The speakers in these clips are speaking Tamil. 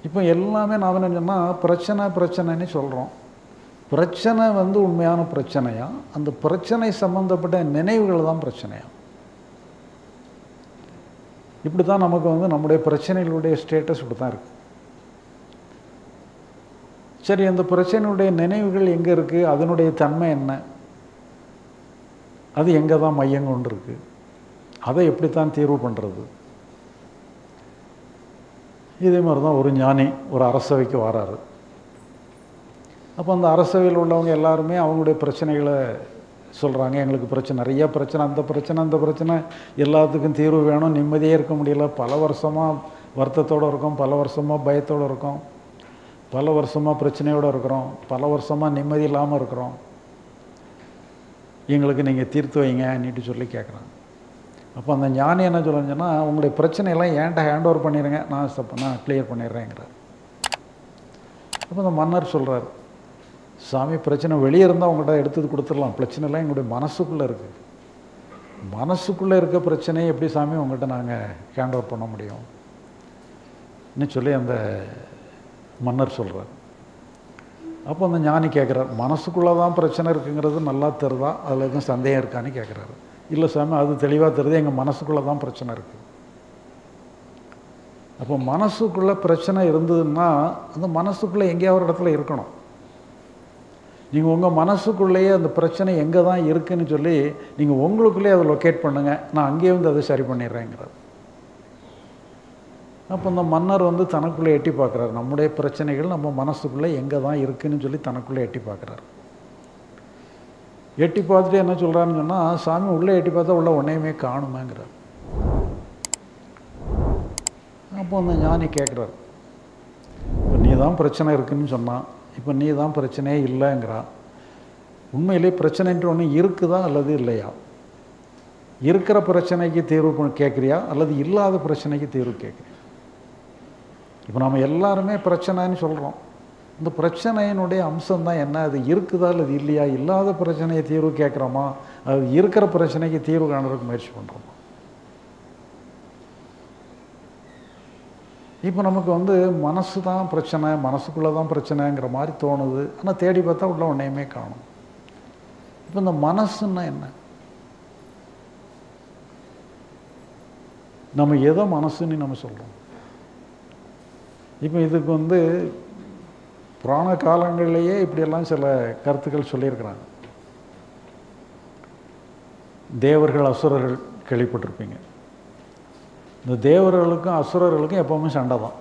இப்போ எல்லாமே நாம் என்ன சொன்னால் பிரச்சனைன்னு சொல்கிறோம். பிரச்சனை வந்து உண்மையான பிரச்சனையா, அந்த பிரச்சனை சம்மந்தப்பட்ட நினைவுகள் தான் பிரச்சனையா? இப்படி தான் நமக்கு வந்து நம்முடைய பிரச்சனைகளுடைய ஸ்டேட்டஸ் இப்படி தான் இருக்குது. சரி, அந்த பிரச்சனையுடைய நினைவுகள் எங்கே இருக்குது, அதனுடைய தன்மை என்ன, அது எங்கே தான் மையம் கொண்டு இருக்குது, அதை எப்படித்தான் தீர்வு பண்ணுறது? இதே மாதிரி தான் ஒரு ஞானி ஒரு அரசவைக்கு வராரு. அப்போ அந்த அரசவையில் உள்ளவங்க எல்லாருமே அவங்களுடைய பிரச்சனைகளை சொல்கிறாங்க. எங்களுக்கு பிரச்சனை, நிறைய பிரச்சனை, அந்த பிரச்சனை எல்லாத்துக்கும் தீர்வு வேணும், நிம்மதியே இருக்க முடியல, பல வருஷமாக வருத்தத்தோடு இருக்கோம், பல வருஷமாக பயத்தோடு இருக்கோம், பல வருஷமாக பிரச்சனையோடு இருக்கிறோம், பல வருஷமாக நிம்மதி இல்லாமல் இருக்கிறோம், எங்களுக்கு நீங்கள் தீர்த்து வைங்கன்னுட்டு சொல்லி கேட்குறாங்க. அப்போ அந்த ஞானி என்ன சொல்லுங்கன்னா, உங்களுடைய பிரச்சனையெல்லாம் ஏன்ட்ட ஹேண்ட் ஓவர் பண்ணிடுங்க, நான் கிளியர் பண்ணிடுறேங்கிறார். அப்போ அந்த மன்னர் சொல்கிறார், சாமி பிரச்சனை வெளியே இருந்தால் உங்கள்கிட்ட எடுத்து கொடுத்துடலாம், பிரச்சனைலாம் எங்களுடைய மனசுக்குள்ளே இருக்குது, மனசுக்குள்ளே இருக்க பிரச்சனையை எப்படி சாமி உங்கள்கிட்ட நாங்கள் ஹேண்ட் ஓவர் பண்ண முடியும் சொல்லி அந்த மன்னர் சொல்கிறார். அப்போ அந்த ஞானி கேட்குறார், மனசுக்குள்ளே தான் பிரச்சனை இருக்குங்கிறது நல்லா தெரிதா, அதில் எதுவும் சந்தேகம் இருக்கான்னு கேட்குறாரு. இல்லை சாமி, அது தெளிவாக தெரியுது, எங்கள் மனசுக்குள்ளே தான் பிரச்சனை இருக்குது. அப்போ மனசுக்குள்ளே பிரச்சனை இருந்ததுன்னா அந்த மனசுக்குள்ளே எங்கேயாவது ஒரு இடத்துல இருக்கணும். நீங்கள் உங்கள் மனசுக்குள்ளேயே அந்த பிரச்சனை எங்கே தான் இருக்குதுன்னு சொல்லி நீங்கள் உங்களுக்குள்ளேயே அதை லொக்கேட் பண்ணுங்கள், நான் அங்கேயே வந்து அதை சரி பண்ணிடுறேங்கிறார். அப்போ இந்த மன்னர் வந்து தனக்குள்ளே எட்டி பார்க்குறாரு, நம்முடைய பிரச்சனைகள் நம்ம மனசுக்குள்ளே எங்கே தான் இருக்குதுன்னு சொல்லி தனக்குள்ளே எட்டி பார்க்குறாரு. எட்டி பார்த்துட்டு என்ன சொல்கிறாருன்னு சொன்னால், சாமி உள்ளே எட்டி பார்த்தா உள்ள ஒன்றையுமே காணுமேங்கிறார். அப்போ அந்த ஞானி கேட்குறாரு, இப்போ நீ தான் பிரச்சனை இருக்குதுன்னு சொன்னான், இப்போ நீ தான் பிரச்சனையே இல்லைங்கிறா, உண்மையிலே பிரச்சனைன்ற ஒன்று இருக்குதா அல்லது இல்லையா? இருக்கிற பிரச்சனைக்கு தீர்வு கேட்குறியா அல்லது இல்லாத பிரச்சனைக்கு தீர்வு கேட்குறியா? இப்போ நம்ம எல்லாருமே பிரச்சனைன்னு சொல்கிறோம். இந்த பிரச்சனையினுடைய அம்சம்தான் என்ன, அது இருக்குதா அல்லது இல்லையா? இல்லாத பிரச்சனையை தீர்வு கேட்குறோமா, அது இருக்கிற பிரச்சனைக்கு தீர்வு காணுறதுக்கு முயற்சி பண்ணுறோமா? இப்போ நமக்கு வந்து மனசு தான் பிரச்சனை, மனசுக்குள்ளே தான் பிரச்சனைங்கிற மாதிரி தோணுது. ஆனால் தேடி பார்த்தா உள்ள ஒன்றையுமே காணும். இப்போ இந்த மனசுன்னா என்ன? நம்ம எதை மனசுன்னு நம்ம சொல்கிறோம்? இப்போ இதுக்கு வந்து புராண காலங்களிலேயே இப்படியெல்லாம் சில கருத்துக்கள் சொல்லியிருக்கிறாங்க. தேவர்கள் அசுரர்கள் கேள்விப்பட்டிருப்பீங்க. இந்த தேவர்களுக்கும் அசுரர்களுக்கும் எப்போவுமே சண்டை தான்.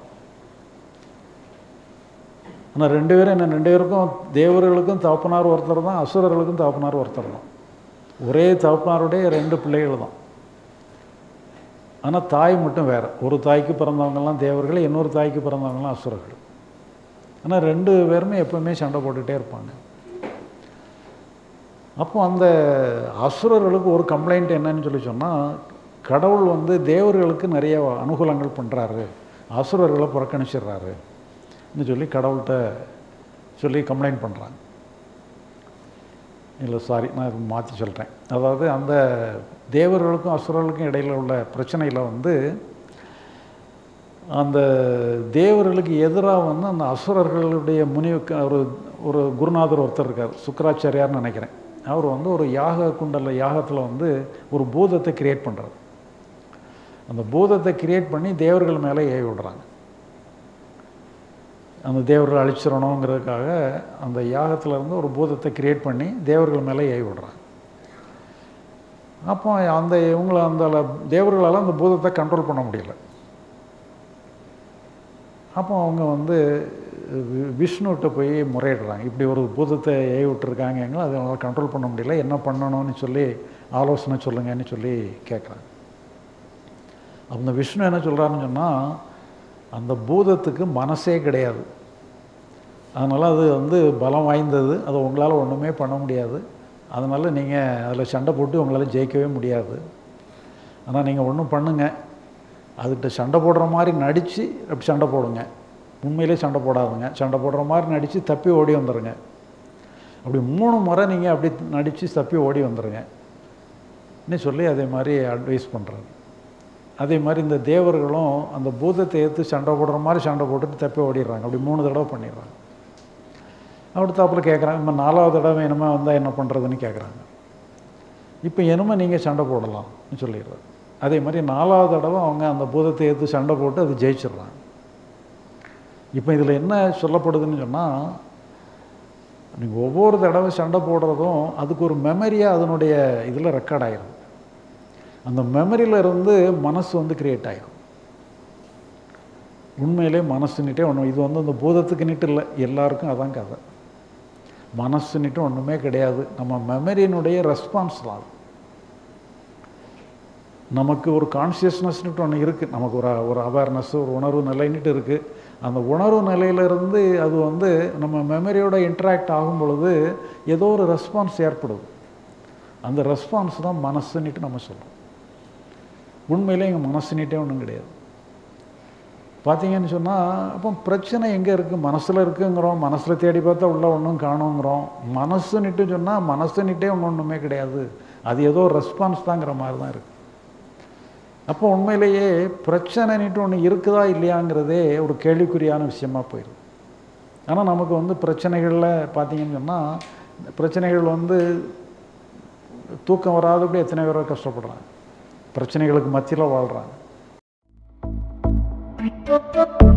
ஆனால் ரெண்டு பேருக்கும் தேவர்களுக்கும் தகப்பனார் ஒருத்தர் தான், அசுரர்களுக்கும் தகப்பனார் ஒருத்தர் தான். ஒரே தகப்பனாருடைய ரெண்டு பிள்ளைகள் தான். ஆனால் தாய் மட்டும் வேறு. ஒரு தாய்க்கு பிறந்தவங்கெல்லாம் தேவர்கள், இன்னொரு தாய்க்கு பிறந்தவங்கெல்லாம் அசுரர்கள். ஆனால் ரெண்டு பேருமே எப்போவுமே சண்டை போட்டுகிட்டே இருப்பாங்க. அப்போ அந்த அசுரர்களுக்கு ஒரு கம்ப்ளைண்ட் என்னன்னு சொல்லி சொன்னால், கடவுள் வந்து தேவர்களுக்கு நிறைய அனுகூலங்கள் பண்ணுறாரு, அசுரர்களை புறக்கணிச்சிடுறாருன்னு சொல்லி கடவுள்கிட்ட சொல்லி கம்ப்ளைண்ட் பண்ணுறாங்க. இல்லை சாரி, நான் மாற்றி சொல்கிறேன். அதாவது அந்த தேவர்களுக்கும் அசுரர்களுக்கும் இடையில் உள்ள பிரச்சனையில் வந்து அந்த தேவர்களுக்கு எதிராக வந்து அந்த அசுரர்களுடைய முனிவுக்கு ஒரு குருநாதர் ஒருத்தர் இருக்கார், சுக்கராச்சாரியார்னு நினைக்கிறேன். அவர் வந்து ஒரு யாகத்தில் வந்து ஒரு பூதத்தை கிரியேட் பண்ணுறாரு. அந்த பூதத்தை கிரியேட் பண்ணி தேவர்கள் மேலே ஏவி விடுறாங்க. அந்த தேவர்கள் அழிச்சிடணுங்கிறதுக்காக அந்த யாகத்தில் இருந்து ஒரு பூதத்தை கிரியேட் பண்ணி தேவர்கள் மேலே ஏவி விடுறாங்க. அப்போ அந்த தேவர்களால் அந்த பூதத்தை கண்ட்ரோல் பண்ண முடியல. அப்போ அவங்க வந்து விஷ்ணுகிட்ட போய் முறையிடுறாங்க, இப்படி ஒரு பூதத்தை ஏவி விட்டுருக்காங்க, அதனால் கண்ட்ரோல் பண்ண முடியல, என்ன பண்ணணும்னு சொல்லி ஆலோசனை சொல்லுங்கன்னு சொல்லி கேட்குறாங்க. அந்த விஷ்ணு என்ன சொல்கிறாருன்னு சொன்னால், அந்த பூதத்துக்கு மனசே கிடையாது, அதனால் அது வந்து பலம் வாய்ந்தது, அதை உங்களால் ஒன்றுமே பண்ண முடியாது, அதனால் நீங்கள் அதில் சண்டை போட்டு உங்களால் ஜெயிக்கவே முடியாது. ஆனால் நீங்கள் ஒன்றும் பண்ணுங்கள், அதுக்கிட்ட சண்டை போடுற மாதிரி நடித்து அப்படி சண்டை போடுங்க, உண்மையிலே சண்டை போடாதுங்க, சண்டை போடுற மாதிரி நடித்து தப்பி ஓடி வந்துடுங்க, அப்படி 3 முறை நீங்கள் அப்படி நடித்து தப்பி ஓடி வந்துடுங்க சொல்லி அதே மாதிரி அட்வைஸ் பண்ணுறாரு. அதே மாதிரி இந்த தேவர்களும் அந்த பூதத்தை ஏற்று சண்டை போடுற மாதிரி சண்டை போட்டுட்டு தப்பி ஓடிடுறாங்க. அப்படி 3 தடவை பண்ணிடுறாங்க. அடுத்தாப்புல கேட்குறாங்க, இப்போ 4வது தடவை இனிமே வந்தால் என்ன பண்ணுறதுன்னு கேட்குறாங்க. இப்போ இனிமே நீங்கள் சண்டை போடலாம்னு சொல்லிடுறாரு. அதே மாதிரி 4வது தடவை அவங்க அந்த பூதத்தை ஏற்று சண்டை போட்டு அது ஜெயிச்சிடுறாங்க. இப்போ இதில் என்ன சொல்லப்படுதுன்னு சொன்னால், நீங்கள் ஒவ்வொரு தடவை சண்டை போடுறதும் அதுக்கு ஒரு மெமரியாக அதனுடைய இதில் ரெக்கார்ட் ஆகிடும். அந்த மெமரியில் இருந்து மனசு வந்து கிரியேட் ஆகிடும். உண்மையிலே மனசுன்னுட்டே ஒன்று, இது வந்து அந்த பூதத்துக்குன்னுட்டு இல்லை, எல்லாருக்கும் அதான் கதை. மனசுன்னுட்டு ஒன்றுமே கிடையாது. நம்ம மெமரியினுடைய ரெஸ்பான்ஸ் தான். நமக்கு ஒரு கான்சியஸ்னஸ்னுட்டு ஒன்று இருக்குது. நமக்கு ஒரு அவேர்னஸ், ஒரு உணர்வு நிலைன்னுட்டு இருக்குது. அந்த உணர்வு நிலையிலிருந்து அது வந்து நம்ம மெமரியோட இன்ட்ராக்ட் ஆகும் பொழுது ஏதோ ஒரு ரெஸ்பான்ஸ் ஏற்படுது. அந்த ரெஸ்பான்ஸ் தான் மனசுன்னுட்டு நம்ம சொல்கிறோம். உண்மையிலே எங்கள் மனசுன்னுட்டே ஒன்றும் கிடையாது. பார்த்தீங்கன்னு சொன்னால், அப்போ பிரச்சனை எங்கே இருக்குது? மனசில் இருக்குங்கிறோம். மனசில் தேடி பார்த்தா உள்ள ஒன்றும் காணுங்கிறோம். மனசுன்னுட்டு சொன்னால் மனசுன்னுட்டே ஒன்றுமே கிடையாது. அது ஏதோ ரெஸ்பான்ஸ் தாங்கிற மாதிரி தான் இருக்குது. அப்போ உண்மையிலேயே பிரச்சனைன்னுட்டு ஒன்று இருக்குதா இல்லையாங்கிறதே ஒரு கேள்விக்குறியான விஷயமாக போயிடுது. ஆனால் நமக்கு வந்து பிரச்சனைகளில் பார்த்தீங்கன்னு சொன்னால், பிரச்சனைகள் வந்து தூக்கம் வராதபடி எத்தனை பேரை கஷ்டப்படுறாங்க. பிரச்சனைகளுக்கு மத்தியில் வாழ்கிறாங்க.